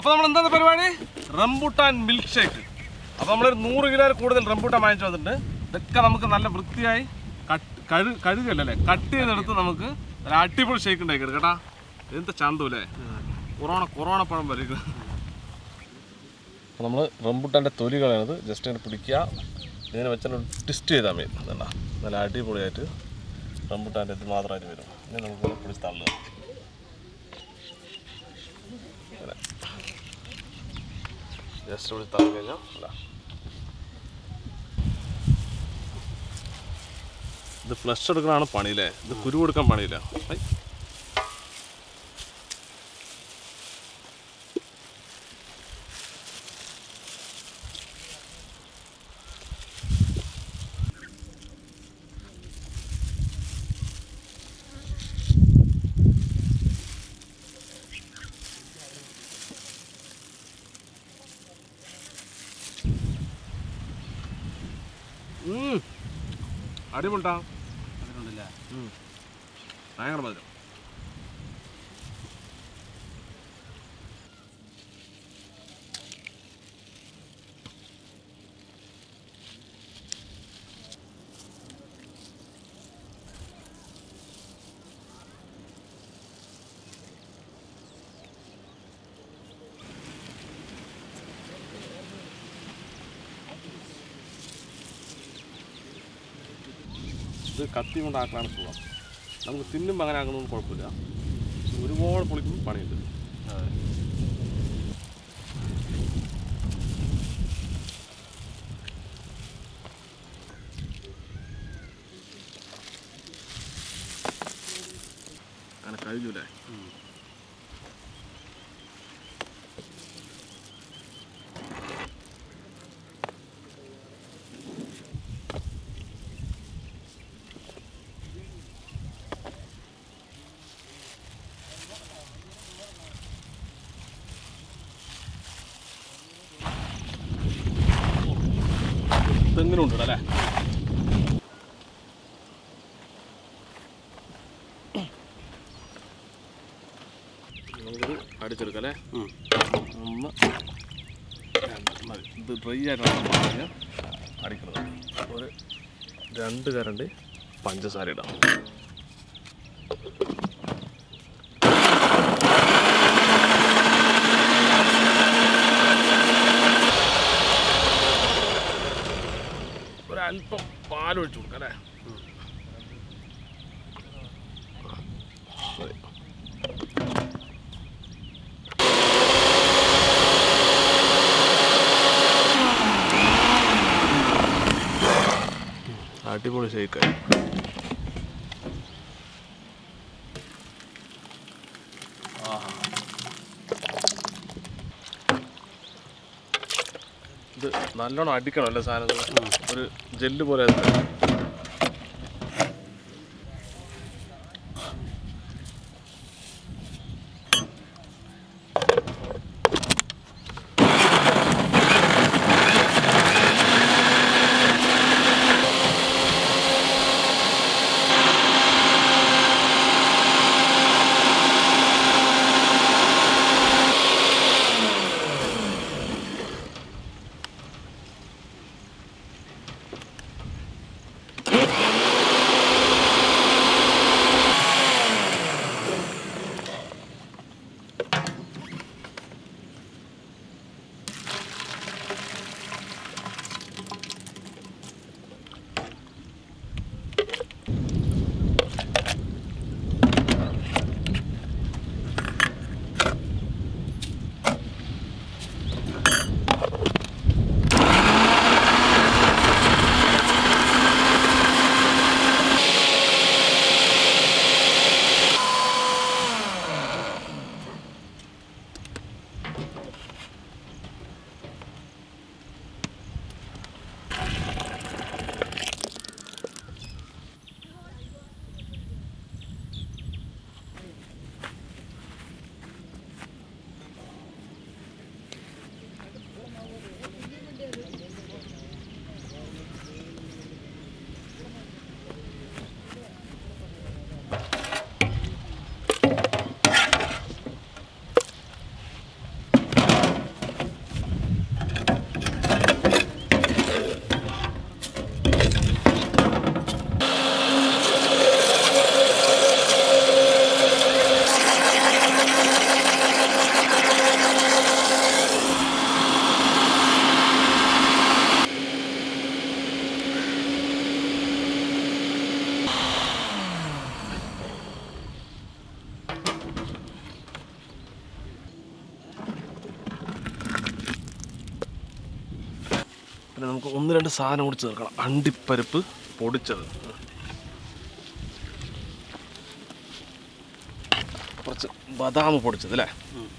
അപ്പോൾ നമ്മൾ എന്താണ് പരിപാടി? Rambutan milkshake. അപ്പോൾ നമ്മളൊരു 100 കിലോ കൂടുതൽ റംബൂട്ടാൻ വാങ്ങിച്ചു വന്നിട്ടുണ്ട്. ഇതൊക്കെ നമുക്ക് നല്ല വൃത്തിയായി കഴുകല്ലേ കട്ട് ചെയ്തെടുത്ത് നമുക്ക് ഒരു അടിപൊളി ഷേക്ക് ഉണ്ടാക്കിയെടുക്കാം കേട്ടാ. എന്ത് ചന്തല്ലേ, കൊറോണ പഴം വരയ്ക്കുന്നത്. അപ്പോൾ നമ്മൾ റംബൂട്ടാൻ്റെ തൊലി കളയണത് ജസ്റ്റ് ഇങ്ങനെ പിടിക്കുക, ഇങ്ങനെ വെച്ചാൽ ട്വിസ്റ്റ് ചെയ്താൽ മതി. എന്താ നല്ല അടിപൊളിയായിട്ട് റംബൂട്ടാൻ്റെ ഇത് മാത്രമായിട്ട് വരും. ഇനി നമുക്ക് പിടിച്ച് തള്ളുക. ജസ്റ്റ് പിടിച്ച് തള്ളി കഴിഞ്ഞാൽ അല്ല, ഇത് ഫ്ലഷ് എടുക്കണതാണ് പണിയില്ലേ, ഇത് കുരു കൊടുക്കാൻ പണിയില്ല. അടിപൊളിട്ടാ, ഭയങ്കര മധുരം. ഇത് കത്തി കൊണ്ടാക്കാനാണ് സുഖം. നമുക്ക് തിന്നുമ്പോൾ അങ്ങനെ ആക്കണമെന്ന് കുഴപ്പമില്ല. ഒരുപാട് പൊളിക്കുമ്പോൾ പണിയുണ്ട്. അങ്ങനെ കഴിയൂലേ? തെങ്ങിനും ഉണ്ട് അല്ലേ? നമുക്കിത് അടിച്ചെടുക്കാം അല്ലേ? 1 2 ഇത് ഡ്രൈ ആയിട്ടാണ് അടിക്കുന്നത്. ഒരു 2 കരണ്ട് പഞ്ചസാര ഇടാം. ഒരല്പം പാലൊഴിച്ചു കൊടുക്കാം അല്ലേ? അടിപൊളി ഷേക്കായി. ഇത് നല്ലോണം അടിക്കണം അല്ലേ സാധനം? ഒരു ജെല്ല് പോലെ. പിന്നെ നമുക്ക് 1-2 സാധനം കൂടി ചേർക്കണം. അണ്ടിപ്പരിപ്പ് പൊടിച്ചത്, കുറച്ച് ബദാം പൊടിച്ചത് അല്ലേ.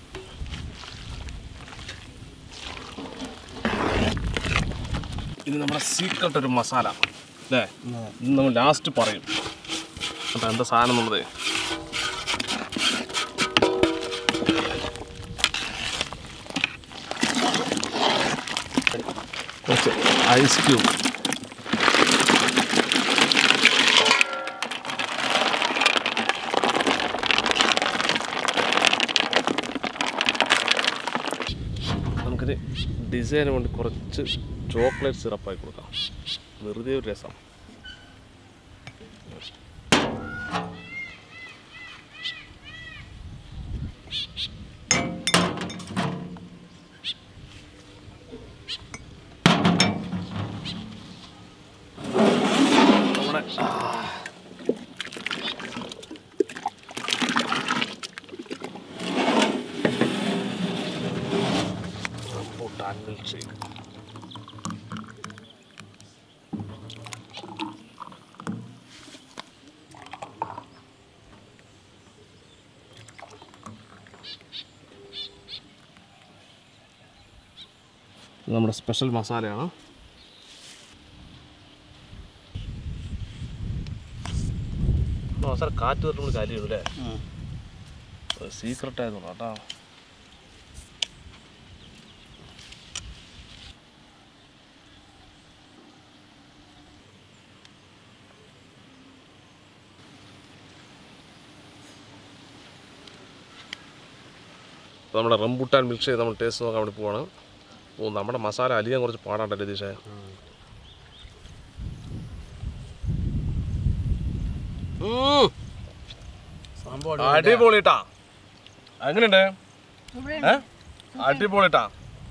ഇത് നമ്മുടെ സീക്രട്ട് ഒരു മസാല അല്ലേ. ഇത് നമ്മൾ ലാസ്റ്റ് പറയും അപ്പം എന്താ സാധനം എന്നുള്ളത്. കുറച്ച് ഐസ് ക്യൂബ്, നമുക്കൊരു ഡിസൈന് വേണ്ടി കുറച്ച് ചോക്ലേറ്റ് സിറപ്പായി കൊടുക്കാം, വെറുതെ ഒരു രസം. Rambutan milkshake. ഇത് നമ്മുടെ സ്പെഷ്യൽ മസാലയാണ്. മസാല കാറ്റ് തൊട്ട് കാര്യമുള്ളൂ അല്ലേ. സീക്രട്ട് ആയിരുന്നു കേട്ടോ. അപ്പോൾ നമ്മുടെ റംബൂട്ടാൻ മിൽക്ക് ഷേക്ക് നമ്മൾ ടേസ്റ്റ് നോക്കാൻ വേണ്ടി പോവാണ്. നമ്മുടെ മസാല അലിയാൻ കുറച്ച് പാടാണ്ടല്ലേ രതീഷേ. അടിപൊളിട്ടാ. എങ്ങനെയുണ്ട്? അടിപൊളിട്ടാ.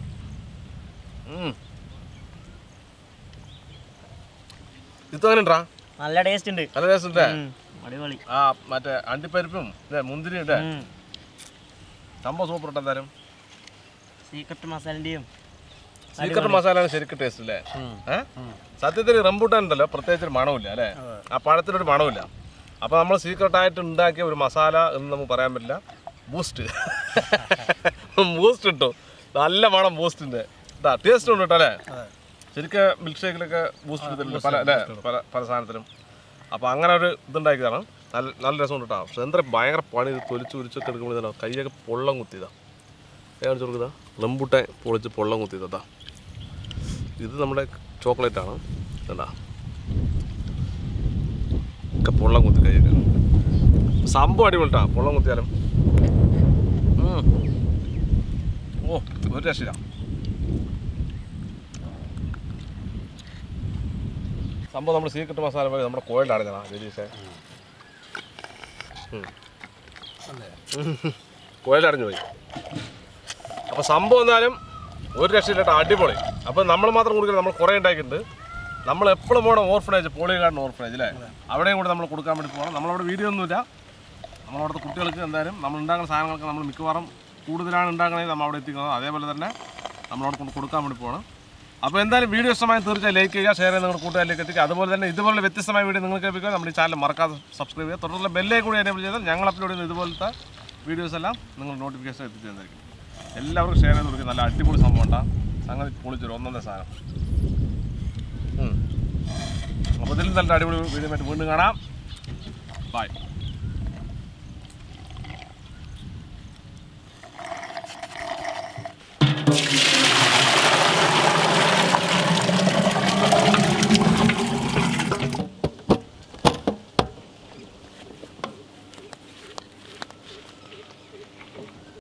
ഇത് അങ്ങനെണ്ടാ? നല്ല ടേസ്റ്റ് ഉണ്ട്. നല്ല ടേസ്റ്റ് ഉണ്ട്. അടിപൊളി. ആ മറ്റേ അണ്ടിപ്പരിപ്പും മുന്തിരി ഉണ്ട്. സംഭവം സൂപ്പർ ഇട്ട്. എന്തായാലും സീക്രട്ട് മസാലൻ്റെയും സീക്രട്ട് മസാല ശരിക്കും ടേസ്റ്റ് അല്ലേ. സത്യത്തിൽ റംബൂട്ടാൻ ഉണ്ടല്ലോ പ്രത്യേകിച്ചൊരു മണമില്ല അല്ലേ. ആ പഴത്തിനൊരു മണമില്ല. അപ്പോൾ നമ്മൾ സീക്രട്ടായിട്ട് ഉണ്ടാക്കിയ ഒരു മസാല എന്ന് നമുക്ക് പറയാൻ പറ്റില്ല. ബൂസ്റ്റ് ബൂസ്റ്റ് ഇട്ടു, നല്ല മണം ബൂസ്റ്റിൻ്റെ. ഇതാ ടേസ്റ്റ് ഉണ്ട് കേട്ടോ അല്ലേ. ശരിക്കും മിൽക്ക് ഷേക്കിലൊക്കെ ബൂസ്റ്റ് എടുത്തിട്ടുണ്ട് പല അല്ലേ, പല സാധനത്തിലും. അപ്പോൾ അങ്ങനെ ഒരു ഇതുണ്ടാക്കിയതാണ്. നല്ല രസമുണ്ട് കേട്ടോ. പക്ഷെ എന്താ ഭയങ്കര പണി. ഇത് തൊലിച്ച് ഉരിച്ചൊക്കെ എടുക്കുമ്പോഴത്തേനോ കൈയൊക്കെ പൊള്ളം കുത്തിയതാണ്. കാണിച്ചു കൊടുക്കുക. റംബൂട്ടാൻ പൊളിച്ച് പൊള്ളം കുത്തിയതാ. ഇത് നമ്മുടെ ചോക്ലേറ്റാണ് എന്താ ഒക്കെ പൊള്ളം കുത്തി കഴിയൊക്കെ. സംഭവം അടിപൊളിട്ടാ. പൊള്ളം കുത്തിയാലും ഓ ഒരു രക്ഷയില്ല. സംഭവം നമ്മൾ സീക്രട്ട് മസാല പോയി നമ്മുടെ കോയിലടഞ്ഞാ രതീഷേ. കോയിലടഞ്ഞു പോയി. അപ്പോൾ സംഭവം എന്നാലും ഒരു രക്ഷയില്ലാട്ടോ. അടിപൊളി. അപ്പോൾ നമ്മൾ മാത്രം കൊടുക്കില്ല, നമ്മൾ കുറേ ഉണ്ടാക്കിയിട്ടുണ്ട്. നമ്മൾ എപ്പോഴും പോകണം ഓർഫനേജ്, പോളിഗാർഡൻ ഓർഫനേജ് അല്ലേ. അവിടെയും കൂടെ നമ്മൾ കൊടുക്കാൻ വേണ്ടി പോകണം. നമ്മളവിടെ വീഡിയോ ഒന്നുമില്ല. നമ്മളവിടുത്തെ കുട്ടികൾക്ക് എന്തായാലും നമ്മൾ ഉണ്ടാക്കുന്ന സാധനങ്ങൾക്ക് നമ്മൾ മിക്കവാറും കൂടുതലാണ് ഉണ്ടാക്കണമെങ്കിൽ നമ്മൾ അവിടെ എത്തിക്കുന്നത്. അതേപോലെ തന്നെ നമ്മളവിടെ കൊണ്ട് കൊടുക്കാൻ വേണ്ടി പോകണം. അപ്പോൾ എന്തായാലും വീഡിയോ ഇഷ്ടമായി തീർച്ചയായും ലൈക്ക് ചെയ്യുക, ഷെയർ ചെയ്യുക, നിങ്ങളുടെ കൂട്ടുകാരിലേക്ക് എത്തിക്കുക. അതുപോലെ തന്നെ ഇതുപോലെ വ്യത്യസ്തമായ വീഡിയോ നിങ്ങൾക്ക് ലഭിക്കുക. നമ്മുടെ ഈ ചാനൽ മറക്കാതെ സബ്സ്ക്രൈബ് ചെയ്യുക. തുടർന്നുള്ള ബെല്ലേ കൂടി എനേബിൾ ചെയ്താൽ ഞങ്ങൾ അപ്ലോഡ് ചെയ്യുന്ന ഇതുപോലത്തെ വീഡിയോസ് എല്ലാം നിങ്ങൾ നോട്ടിഫിക്കേഷൻ എത്തിച്ചേർന്നിരിക്കും. എല്ലാവർക്കും ഷെയർ ചെയ്ത് കൊടുക്കുക. നല്ല അടിപൊളി സംഭവം ഉണ്ടാകും. സംഗതി പൊളിച്ചൊരു ഒന്നൊന്നര സാധനം. അപ്പോൾ ഇതിൽ നല്ല അടിപൊളി വീഡിയോ ആയിട്ട് വീണ്ടും കാണാം. ബൈ.